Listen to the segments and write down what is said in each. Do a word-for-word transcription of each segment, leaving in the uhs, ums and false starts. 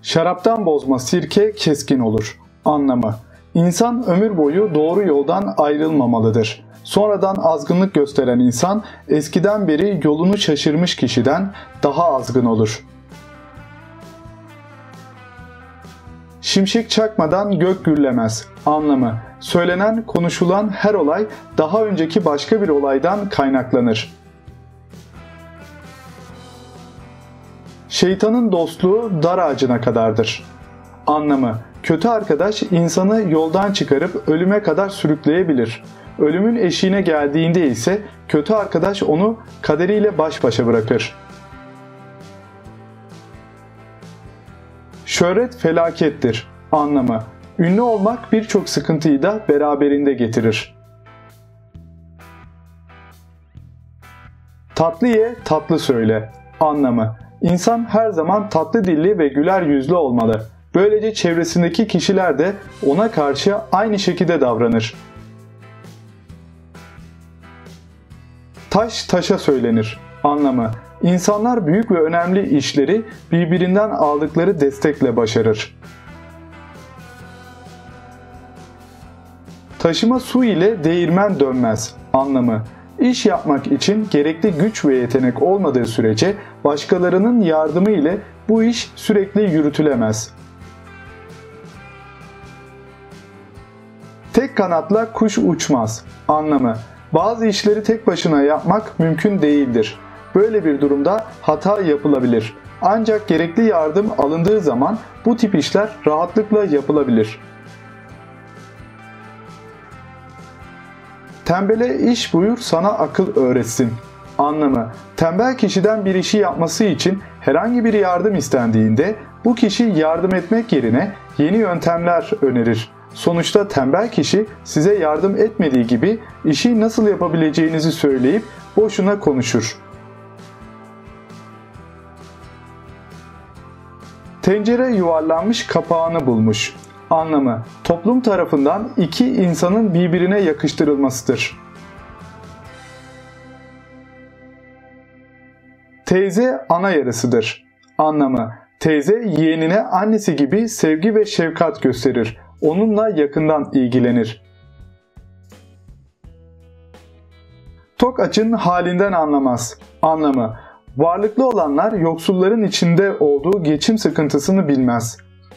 Şaraptan bozma sirke keskin olur. Anlamı: İnsan ömür boyu doğru yoldan ayrılmamalıdır. Sonradan azgınlık gösteren insan eskiden beri yolunu şaşırmış kişiden daha azgın olur. Şimşek çakmadan gök gürlemez. Anlamı: Söylenen, konuşulan her olay daha önceki başka bir olaydan kaynaklanır. Şeytanın dostluğu dar ağacına kadardır. Anlamı: Kötü arkadaş insanı yoldan çıkarıp ölüme kadar sürükleyebilir. Ölümün eşiğine geldiğinde ise kötü arkadaş onu kaderiyle baş başa bırakır. Şöhret felakettir. Anlamı: Ünlü olmak birçok sıkıntıyı da beraberinde getirir. Tatlı ye, tatlı söyle. Anlamı: İnsan her zaman tatlı dilli ve güler yüzlü olmalı. Böylece çevresindeki kişiler de ona karşı aynı şekilde davranır. Taş taşa söylenir. Anlamı: İnsanlar büyük ve önemli işleri birbirinden aldıkları destekle başarır. Taşıma su ile değirmen dönmez. Anlamı: İş yapmak için gerekli güç ve yetenek olmadığı sürece başkalarının yardımı ile bu iş sürekli yürütülemez. Tek kanatla kuş uçmaz. Anlamı: Bazı işleri tek başına yapmak mümkün değildir. Böyle bir durumda hata yapılabilir. Ancak gerekli yardım alındığı zaman bu tip işler rahatlıkla yapılabilir. Tembele iş buyur, sana akıl öğretsin. Anlamı: Tembel kişiden bir işi yapması için herhangi bir yardım istendiğinde bu kişi yardım etmek yerine yeni yöntemler önerir. Sonuçta tembel kişi size yardım etmediği gibi işi nasıl yapabileceğinizi söyleyip boşuna konuşur. Tencere yuvarlanmış kapağını bulmuş. Anlamı: Toplum tarafından iki insanın birbirine yakıştırılmasıdır. Teyze ana yarısıdır. Anlamı: Teyze yeğenine annesi gibi sevgi ve şefkat gösterir. Onunla yakından ilgilenir. Tok açın halinden anlamaz. Anlamı: Varlıklı olanlar yoksulların içinde olduğu geçim sıkıntısını bilmez.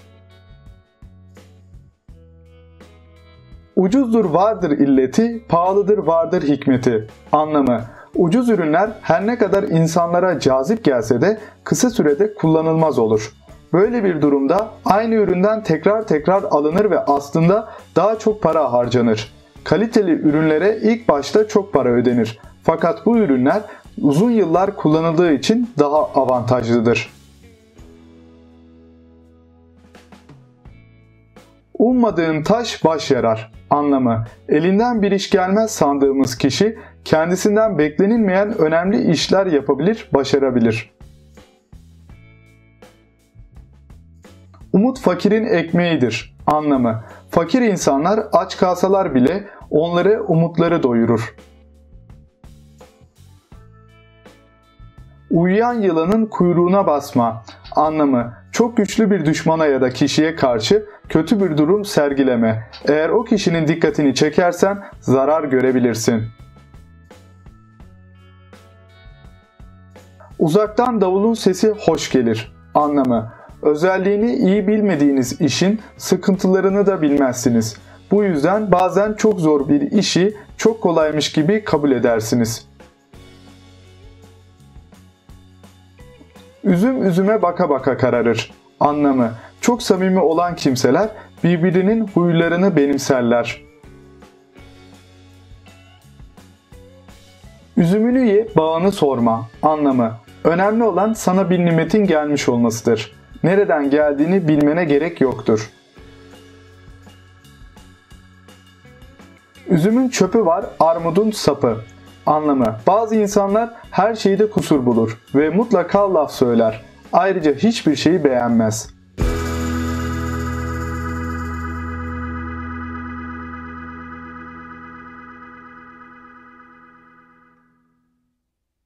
Ucuzdur vardır illeti, pahalıdır vardır hikmeti. Anlamı: Ucuz ürünler her ne kadar insanlara cazip gelse de kısa sürede kullanılmaz olur. Böyle bir durumda aynı üründen tekrar tekrar alınır ve aslında daha çok para harcanır. Kaliteli ürünlere ilk başta çok para ödenir. Fakat bu ürünler uzun yıllar kullanıldığı için daha avantajlıdır. Ummadığın taş baş yarar. Anlamı: Elinden bir iş gelmez sandığımız kişi kendisinden beklenilmeyen önemli işler yapabilir, başarabilir. Umut fakirin ekmeğidir. Anlamı: Fakir insanlar aç kalsalar bile onları umutları doyurur. Uyuyan yılanın kuyruğuna basma. Anlamı: Çok güçlü bir düşmana ya da kişiye karşı kötü bir durum sergileme. Eğer o kişinin dikkatini çekersen zarar görebilirsin. Uzaktan davulun sesi hoş gelir. Anlamı: Özelliğini iyi bilmediğiniz işin sıkıntılarını da bilmezsiniz. Bu yüzden bazen çok zor bir işi çok kolaymış gibi kabul edersiniz. Üzüm üzüme baka baka kararır. Anlamı: Çok samimi olan kimseler birbirinin huylarını benimserler. Üzümünü ye, bağını sorma. Anlamı: Önemli olan sana bir nimetin gelmiş olmasıdır. Nereden geldiğini bilmene gerek yoktur. Üzümün çöpü var, armudun sapı. Anlamı: Bazı insanlar her şeyde kusur bulur ve mutlaka laf söyler. Ayrıca hiçbir şeyi beğenmez.